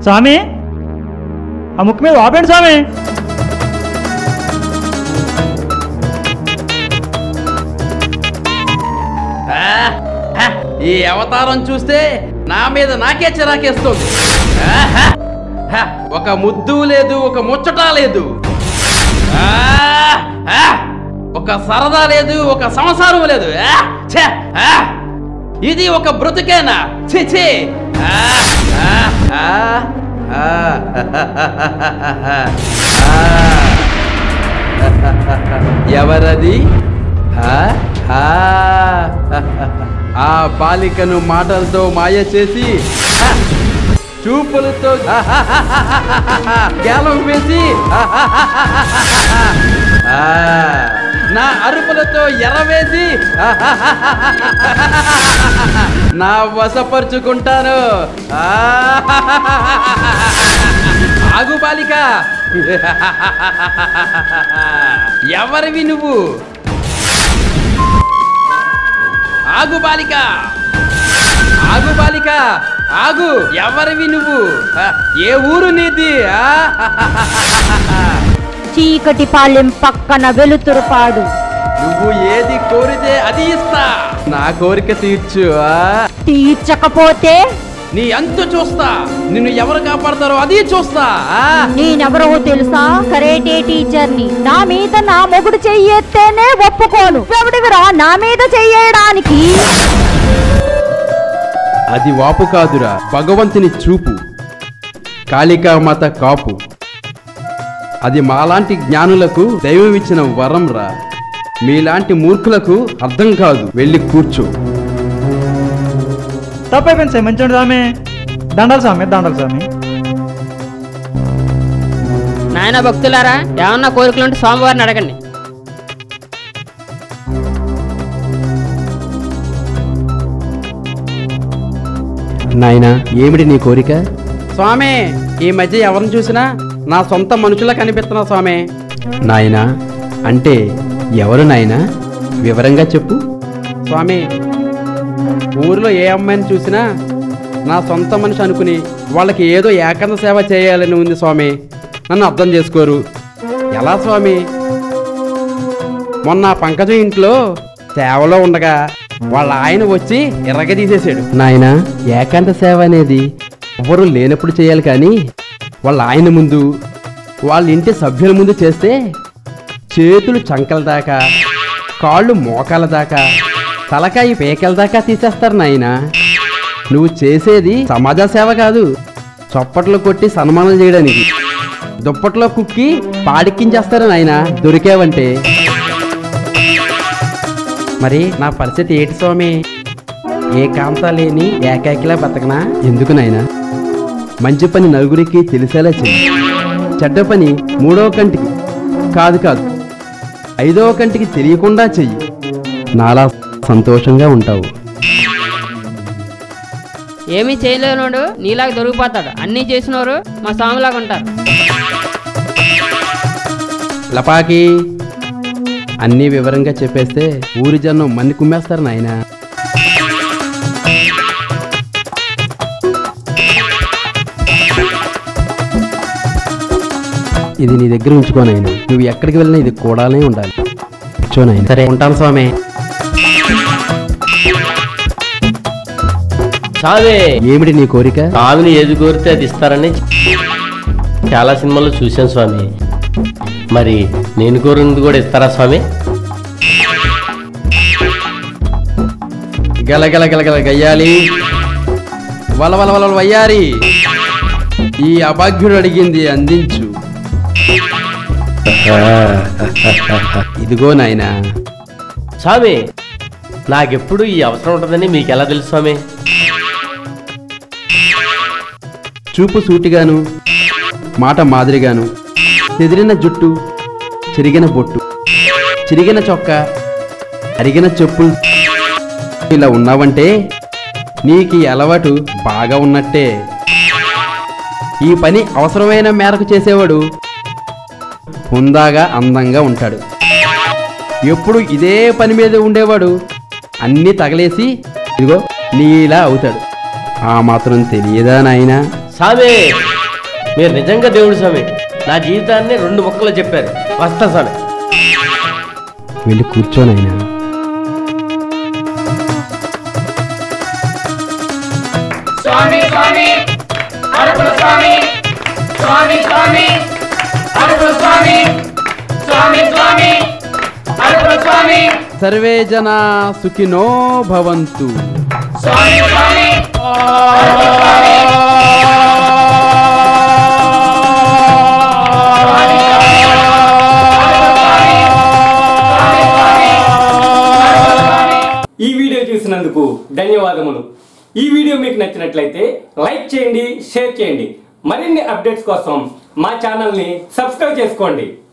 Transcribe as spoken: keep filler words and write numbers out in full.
స్వామి ఆ ముక్కు మీద ఆపండి స్వామి. ఈ అవతారం చూస్తే నా మీద నాకే చిరాకేస్తుంది. ఒక ముద్దు లేదు, ఒక ముచ్చట లేదు, ఒక సరదా లేదు, ఒక సంసారం లేదు. ఇది ఒక బ్రతుకేనా? ఛీ! ఎవరది? ఆ బాలికను మాటలతో మాయ చేసి చూపులతో గేలం వేసి నా అరుపులతో ఎర్రవేసి నా వశపరుచుకుంటాను. ఆగు బాలిక, ఎవరివి నువ్వు? ఆగు బాలిక, ఆగు బాలిక, ఆగు. ఎవరివి నువ్వు? ఏ ఊరు నీది? చీకటి పాలెం పక్కన వెలుతురుపాడు. నువ్వు ఏది కోరితే అది ఇస్తా. నా కోరిక తీర్చు. తీర్చకపోతే నీ అంతు చూస్తా. నిన్ను ఎవరు కాపాడతారో అది చూస్తా. నేనెవరో తెలుసా? కరేటే టీచర్ని. నా మీద నా మొగుడు చెయ్యేస్తేనే ఒప్పుకోను. ఎవడివిరా నా మీద చెయ్యడానికి? అది వాపు కాదురా, భగవంతుని చూపు. కాళికామాత కాపు. అది మాలాంటి జ్ఞానులకు దైవం ఇచ్చిన వరం రా. మీలాంటి మూర్ఖులకు అర్థం కాదు. వెళ్ళి కూర్చో. తప్పైపోయింది సార్, మంచి స్వామి. దండాలి స్వామి, దండాలి స్వామి. నాయన భక్తులారా, ఏమన్నా కోరికలుంటే స్వామివారిని అడగండి. నాయనా, ఏమిటి నీ కోరిక? స్వామి, ఈ మధ్య ఎవరిని చూసినా నా సొంత మనుషులా కనిపిస్తున్నా స్వామి. నాయనా అంటే ఎవరు నాయనా? వివరంగా చెప్పు. స్వామి, ఊరిలో ఏ అమ్మాయిని చూసినా నా సొంత మనిషి అనుకుని వాళ్ళకి ఏదో ఏకాంత సేవ చేయాలని ఉంది స్వామి. నన్ను అర్థం చేసుకోరు. ఎలా స్వామి? మొన్న పంకజం ఇంట్లో సేవలో ఉండగా వాళ్ళ ఆయన వచ్చి ఎర్రగదీసేశాడు. నాయన, ఏకాంత సేవ అనేది ఎవరు లేనప్పుడు చేయాలి, కానీ వాళ్ళ ఆయన ముందు, వాళ్ళ ఇంటి సభ్యుల ముందు చేస్తే చేతులు చంకల దాకా, కాళ్ళు మోకాల దాకా, తలకాయి పేకల దాకా తీసేస్తారు నాయన. నువ్వు చేసేది సమాజ సేవ కాదు, చప్పట్లు కొట్టి సన్మానం చేయడానికి. దుప్పట్లో కుక్కి పాడిక్కించేస్తారు నాయన దొరికేవంటే. మరి నా పరిస్థితి ఏంటి స్వామి? ఏ కాంత లేని ఏకాకిలా బతకనా? ఎందుకు నాయనా? మంచి పని నలుగురికి తెలిసేలా చెయ్యి. చెడ్డ పని మూడవ కంటికి కాదు కాదు ఐదవ కంటికి తెలియకుండా చెయ్యి. నాలా సంతోషంగా ఉంటావు. ఏమీ చేయలేనోడు నీలాగా దొరికిపోతాడు. అన్నీ చేసినోరు మా స్వామిలాగా ఉంటారు. లపాకి, అన్నీ వివరంగా చెప్పేస్తే ఊరి జనం మన్ని కుమ్మేస్తారు నాయన. ఇది నీ దగ్గర ఉంచుకోనైనా. నువ్వు ఎక్కడికి వెళ్ళినా ఇది కూడానే ఉండాలి. కూర్చోనైనా. సరే, ఉంటాను స్వామి. స్వామి, ఏమిటి నీ కోరిక? స్వామిని ఏది కోరితే అది ఇస్తారని చాలా సినిమాల్లో చూశాను స్వామి. మరి నేను కోరినది కూడా ఇస్తారా స్వామి? గలగల గలగల గయ్యాలి, వలవల వల వయ్యారి, ఈ అభాగ్యుడు అడిగింది అందించు. ఇదిగో నాయనా. స్వామి, నాకెప్పుడు ఈ అవసరం ఉంటుందని మీకు ఎలా తెలుసు స్వామి? చూపు సూటిగాను, మాట మాదిరిగాను, చెదిరిన జుట్టు, చిరిగిన బొట్టు, చిరిగిన చొక్కా, అరిగిన చెప్పులు ఇలా ఉన్నావంటే నీకు అలవాటు బాగా ఉన్నట్టే. ఈ పని అవసరమైన మేరకు చేసేవాడు హుందాగా అందంగా ఉంటాడు. ఎప్పుడు ఇదే పని మీద ఉండేవాడు అన్నీ తగలేసి ఇదిగో నీలా అవుతాడు. ఆ మాత్రం తెలియదా నాయనా? స్వామి మీరు నిజంగా దేవుడు స్వామి. నా జీవితాన్ని రెండు ముక్కలు చెప్పారు. వస్తా స్వామి. వెళ్ళి కూర్చోనైనా. స్వామి స్వామి అరుపుల స్వామి స్వామి స్వామి అరుపుల స్వామి స్వామి స్వామి అరుపుల స్వామి సర్వే జనా సుఖినో భవంతు. స్వామి స్వామి ఈ వీడియో చూసినందుకు ధన్యవాదములు. ఈ వీడియో మీకు నచ్చినట్లయితే లైక్ చేయండి, షేర్ చేయండి. మరిన్ని అప్డేట్స్ కోసం మా ఛానల్ని సబ్స్క్రైబ్ చేసుకోండి.